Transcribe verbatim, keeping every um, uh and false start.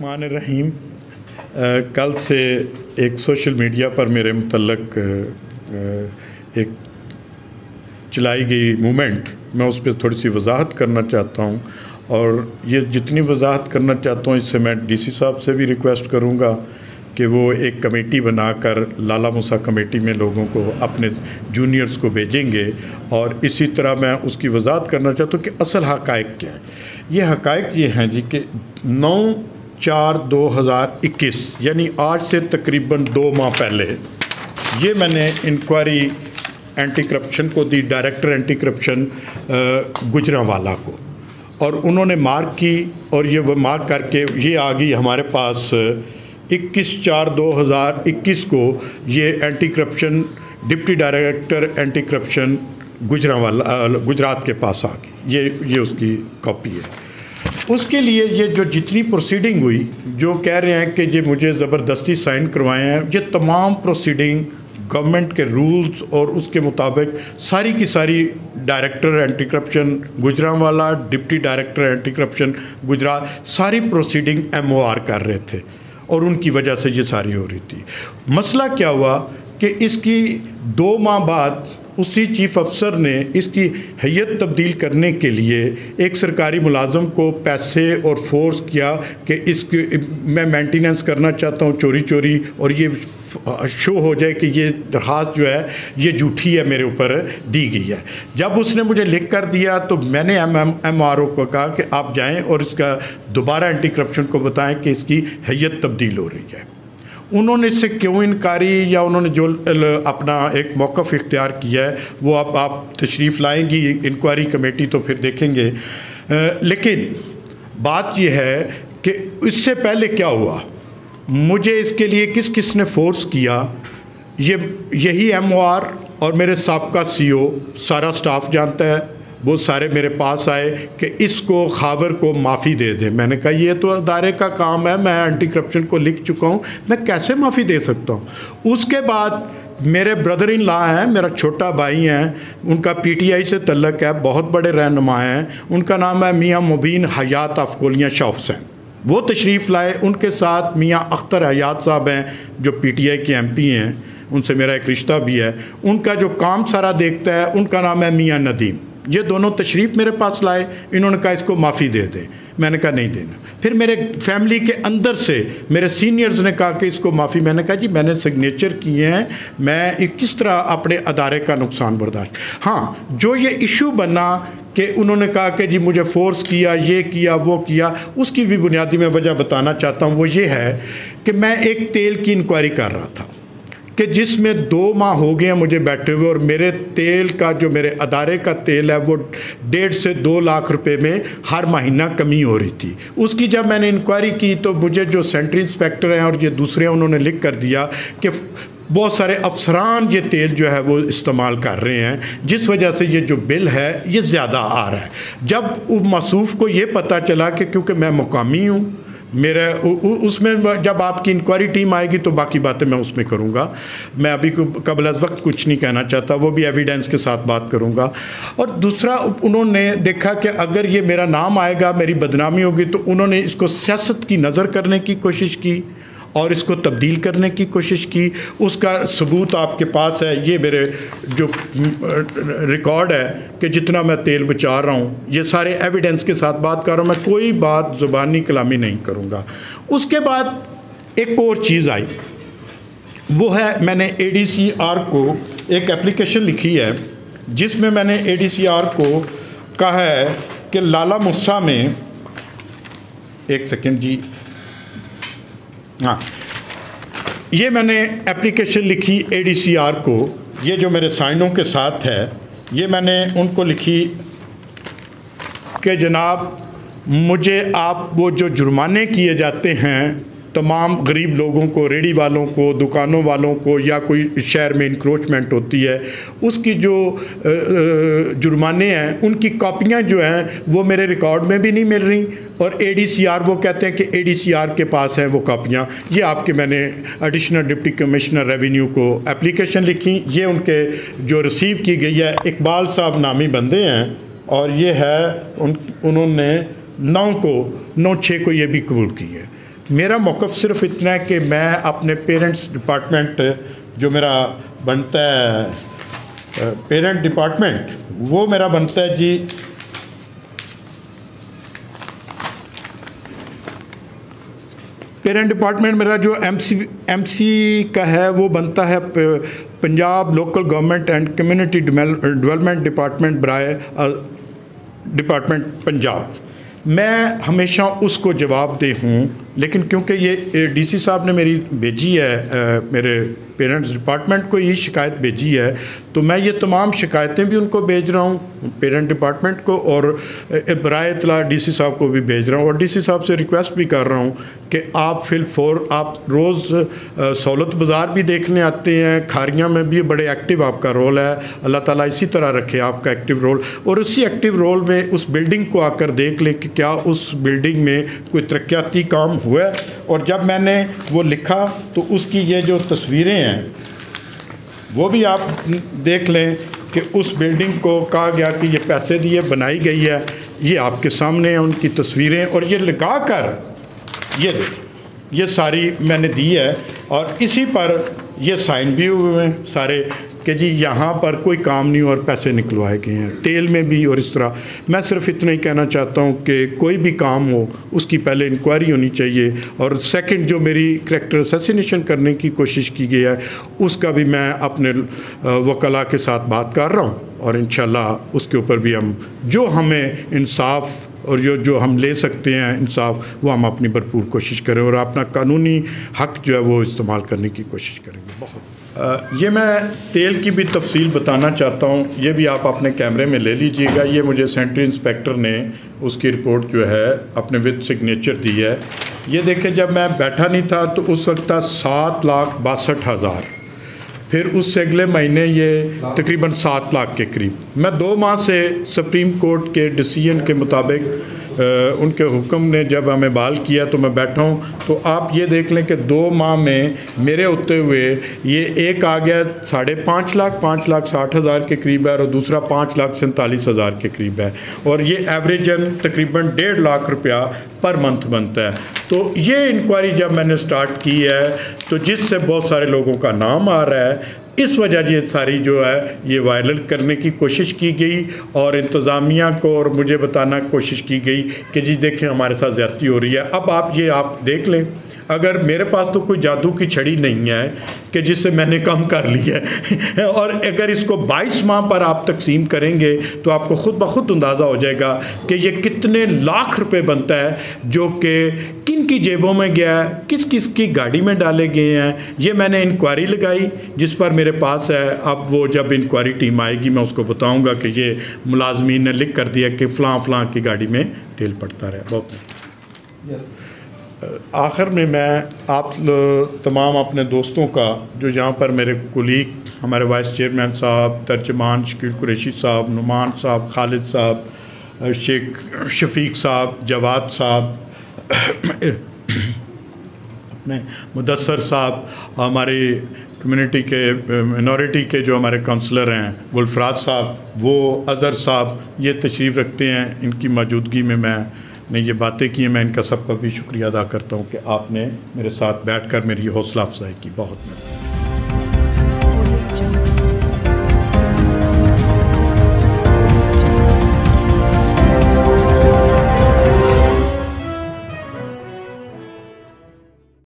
रहमान रहीम। कल से एक सोशल मीडिया पर मेरे मुतल्लक एक चलाई गई मूवमेंट, मैं उस पर थोड़ी सी वजाहत करना चाहता हूँ। और ये जितनी वजाहत करना चाहता हूँ इससे मैं डीसी साहब से भी रिक्वेस्ट करूँगा कि वो एक कमेटी बनाकर लाला मूसा कमेटी में लोगों को, अपने जूनियर्स को भेजेंगे। और इसी तरह मैं उसकी वजाहत करना चाहता हूँ कि असल हक़ाइक़ क्या है। ये हक़ाइक़ ये हैं जी कि नौ चार दो हज़ार इक्कीस यानी आज से तकरीबन दो माह पहले ये मैंने इंक्वायरी एंटी करप्शन को दी, डायरेक्टर एंटी करप्शन गुजरांवाला को, और उन्होंने मार्क की और ये वो मार्क करके ये आ गई हमारे पास इक्कीस चार दो हज़ार इक्कीस को ये anti corruption deputy director anti corruption Gujranwala Gujrat के पास आ गई। ये ये उसकी कॉपी है। उसके लिए ये जो जितनी प्रोसीडिंग हुई, जो कह रहे हैं कि ये मुझे ज़बरदस्ती साइन करवाए हैं, ये तमाम प्रोसीडिंग गवर्नमेंट के रूल्स और उसके मुताबिक सारी की सारी director anti corruption Gujranwala, deputy director anti corruption Gujrat, सारी प्रोसीडिंग एमओआर कर रहे थे और उनकी वजह से ये सारी हो रही थी। मसला क्या हुआ कि इसकी दो माह बाद उसी चीफ अफसर ने इसकी हैयत तब्दील करने के लिए एक सरकारी मुलाजम को पैसे और फोर्स किया कि इसकी मैं मेंटेनेंस करना चाहता हूँ चोरी चोरी, और ये शो हो जाए कि ये दरख्वास्त जो है ये झूठी है, मेरे ऊपर दी गई है। जब उसने मुझे लिख कर दिया तो मैंने M M M R O को कहा कि आप जाएं और इसका दोबारा एंटी करप्शन को बताएं कि इसकी हैयत तब्दील हो रही है। उन्होंने इससे क्यों इनकारी या उन्होंने जो अपना एक मौक़िफ़ इख्तियार किया है वो आप आप तशरीफ़ लाएंगी इंक्वायरी कमेटी तो फिर देखेंगे। लेकिन बात ये है कि इससे पहले क्या हुआ, मुझे इसके लिए किस किस ने फोर्स किया, ये यही एम ओ आर और मेरे साबका सी ओ सारा स्टाफ जानता है। वो सारे मेरे पास आए कि इसको खावर को माफ़ी दे दें। मैंने कहा ये तो अदारे का काम है, मैं एंटी करप्शन को लिख चुका हूँ, मैं कैसे माफ़ी दे सकता हूँ। उसके बाद मेरे ब्रदर इन लॉ हैं, मेरा छोटा भाई हैं, उनका पीटीआई से तल्लक है, बहुत बड़े रहनुमा हैं, उनका नाम है मियाँ मुबीन हयात अफकोलियाँ शाह हुसैन। वो तशरीफ़ लाए, उनके साथ मियाँ अख्तर हयात साहब हैं जो पीटीआई के एमपी हैं, उनसे मेरा एक रिश्ता भी है। उनका जो काम सारा देखता है उनका नाम है मियाँ नदीम। ये दोनों तशरीफ़ मेरे पास लाए, इन्होंने कहा इसको माफ़ी दे दें। मैंने कहा नहीं देना। फिर मेरे फैमिली के अंदर से मेरे सीनियर्स ने कहा कि इसको माफ़ी। मैंने कहा जी मैंने सिग्नेचर किए हैं, मैं किस तरह अपने अदारे का नुकसान बर्दाश्त। हाँ, जो ये इशू बना कि उन्होंने कहा कि जी मुझे फोर्स किया, ये किया, वो किया, उसकी भी बुनियादी मैं वजह बताना चाहता हूँ। वो ये है कि मैं एक तेल की इंक्वायरी कर रहा था कि जिसमें दो माह हो गए हैं मुझे बैठे हुए, और मेरे तेल का जो मेरे अदारे का तेल है वो डेढ़ से दो लाख रुपए में हर महीना कमी हो रही थी। उसकी जब मैंने इंक्वायरी की तो मुझे जो सेंट्रल इंस्पेक्टर हैं और ये दूसरे हैं उन्होंने लिख कर दिया कि बहुत सारे अफसरान ये तेल जो है वो इस्तेमाल कर रहे हैं, जिस वजह से ये जो बिल है ये ज़्यादा आ रहा है। जब मसूफ़ को ये पता चला कि क्योंकि मैं मुकामी हूँ, मेरा उसमें जब आपकी इंक्वायरी टीम आएगी तो बाकी बातें मैं उसमें करूँगा। मैं अभी कबल अज़ वक्त कुछ नहीं कहना चाहता, वो भी एविडेंस के साथ बात करूँगा। और दूसरा, उन्होंने देखा कि अगर ये मेरा नाम आएगा मेरी बदनामी होगी, तो उन्होंने इसको सियासत की नज़र करने की कोशिश की और इसको तब्दील करने की कोशिश की। उसका सबूत आपके पास है, ये मेरे जो रिकॉर्ड है कि जितना मैं तेल बचा रहा हूँ, ये सारे एविडेंस के साथ बात कर रहा हूँ, मैं कोई बात ज़ुबानी कलामी नहीं करूँगा। उसके बाद एक और चीज़ आई, वो है मैंने ए डी सी आर को एक एप्लीकेशन लिखी है जिसमें मैंने ए डी सी आर को कहा है कि लाला मूसा में, एक सेकेंड जी, हाँ, ये मैंने एप्लीकेशन लिखी ए डी सी आर को, ये जो मेरे साइनों के साथ है, ये मैंने उनको लिखी कि जनाब मुझे आप वो जो जुर्माने किए जाते हैं तमाम गरीब लोगों को, रेडी वालों को, दुकानों वालों को, या कोई शहर में इंक्रोचमेंट होती है उसकी जो जुर्माने हैं उनकी कॉपियाँ जो हैं वो मेरे रिकॉर्ड में भी नहीं मिल रही, और ए डी सी आर वो कहते हैं कि ए डी सी आर के पास हैं वो कॉपियाँ। ये आपके मैंने एडिशनल डिप्टी कमिश्नर रेवेन्यू को एप्लीकेशन लिखी, ये उनके जो रिसीव की गई है, इकबाल साहब नामी बंदे हैं, और ये है उन उन्होंने नौ को नौ छः को ये भी कबूल की है। میرا موقف صرف اتنا ہے کہ میں اپنے پیرنٹس ڈپارٹمنٹ جو میرا بنتا ہے پیرنٹ ڈپارٹمنٹ وہ میرا بنتا ہے جی پیرنٹ ڈپارٹمنٹ میرا جو ایم سی ایم سی کا ہے وہ بنتا ہے Punjab local government and community development department برائے ڈپارٹمنٹ پنجاب. میں ہمیشہ اس کو جواب دہ ہوں, لیکن کیونکہ یہ ڈی سی صاحب نے میری بھیجی ہے میرے پیرنٹس ڈپارٹمنٹ کو یہ شکایت بھیجی ہے, تو میں یہ تمام شکایتیں بھی ان کو بھیج رہا ہوں پیرنٹ ڈپارٹمنٹ کو, اور برائے اطلاع ڈی سی صاحب کو بھی بھیج رہا ہوں, اور ڈی سی صاحب سے ریکویسٹ بھی کر رہا ہوں کہ آپ فی الفور آپ روز سہولت بازار بھی دیکھنے آتے ہیں, کھاریاں میں بھی بڑے ایکٹیو آپ کا رول ہے, اللہ تعالیٰ اسی طرح رکھے آپ کا ایکٹیو رول, اور اسی ایکٹیو رول میں اس بلڈنگ کو آ کر دیکھ لیں کہ کیا اس بلڈنگ میں کوئی ترقیاتی کام ہوا ہے. اور جب میں نے وہ لکھا تو اس کی یہ جو تصویریں ہیں وہ بھی آپ دیکھ لیں کہ اس بلڈنگ کو کہا گیا کہ یہ پیسے دیے بنائی گئی ہے, یہ آپ کے سامنے ہیں ان کی تصویریں, اور یہ لگا کر یہ دیکھیں یہ ساری میں نے دی ہے, اور اسی پر یہ سائن بھی ہوئے ہیں سارے کہ جی یہاں پر کوئی کام نہیں اور پیسے نکلوائے گئے ہیں, تیل میں بھی اور اس طرح. میں صرف اتنا ہی کہنا چاہتا ہوں کہ کوئی بھی کام ہو اس کی پہلے انکوائری ہونی چاہیے, اور سیکنڈ جو میری کریکٹر اسیسینیشن کرنے کی کوشش کی گئی ہے اس کا بھی میں اپنے وکلاء کے ساتھ بات کر رہا ہوں, اور انشاءاللہ اس کے اوپر بھی ہم جو ہمیں انصاف اور جو جو ہم لے سکتے ہیں انصاف وہ ہم اپنی بھرپور کوشش کریں, اور اپنا قانونی حق جو ہے وہ استعمال کرنے کی کوشش کریں گے. بہت یہ میں تیل کی بھی تفصیل بتانا چاہتا ہوں, یہ بھی آپ اپنے کیمرے میں لے لیجئے گا. یہ مجھے سینٹری انسپیکٹر نے اس کی رپورٹ جو ہے اپنے وتھ سگنیچر دی ہے. یہ دیکھیں جب میں بیٹھا نہیں تھا تو اس وقت تھا سات لاکھ باسٹھ ہزار, پھر اس سے اگلے مہینے یہ تقریباً سات لاکھ کے قریب. میں دو ماہ سے سپریم کورٹ کے ڈیسیژن کے مطابق ان کے حکم نے جب ہمیں بحال کیا تو میں بیٹھا ہوں, تو آپ یہ دیکھ لیں کہ دو ماہ میں میرے ہوتے ہوئے یہ ایک آ گیا ساڑھے پانچ لاکھ پانچ لاکھ ساٹھ ہزار کے قریب ہے, اور دوسرا پانچ لاکھ سینتالیس ہزار کے قریب ہے, اور یہ ایوریجن تقریباً ڈیڑھ لاکھ روپیہ پر منتھ بنتا ہے. تو یہ انکوائری جب میں نے سٹارٹ کی ہے تو جس سے بہت سارے لوگوں کا نام آ رہا ہے, اس وجہ یہ ساری جو ہے یہ وائرل کرنے کی کوشش کی گئی, اور انتظامیہ کو اور مجھے بتانا کوشش کی گئی کہ جی دیکھیں ہمارے ساتھ زیادتی ہو رہی ہے. اب آپ یہ آپ دیکھ لیں, اگر میرے پاس تو کوئی جادو کی چھڑی نہیں ہے کہ جس سے میں نے کم کر لیا ہے, اور اگر اس کو بائیس ماہ پر آپ تقسیم کریں گے تو آپ کو خود بخود اندازہ ہو جائے گا کہ یہ کتنے لاکھ روپے بنتا ہے, جو کہ کن کی جیبوں میں گیا ہے, کس کس کی گاڑی میں ڈالے گئے ہیں. یہ میں نے انکوائری لگائی جس پر میرے پاس ہے, اب وہ جب انکوائری ٹیم آئے گی میں اس کو بتاؤں گا کہ یہ ملازمین نے لکھ کر دیا کہ فلاں فلاں کی گاڑی میں تیل پڑتا رہا. بہت آخر میں میں آپ تمام اپنے دوستوں کا جو یہاں پر میرے کولیگ ہمارے وائس چیئرمین صاحب, ترجمان شکیل قریشی صاحب, نعمان صاحب, خالد صاحب, شیخ شفیق صاحب, جواد صاحب, اپنے مدثر صاحب, ہماری کمیونٹی کے مینورٹی کے جو ہمارے کونسلر ہیں گلفراد صاحب, وہ اظہر صاحب, یہ تشریف رکھتے ہیں. ان کی موجودگی میں میں نے یہ باتیں کی ہیں. میں ان کا سب کا بھی شکریہ ادا کرتا ہوں کہ آپ نے میرے ساتھ بیٹھ کر میری حوصلہ افزائی کی. بہت مہربانی.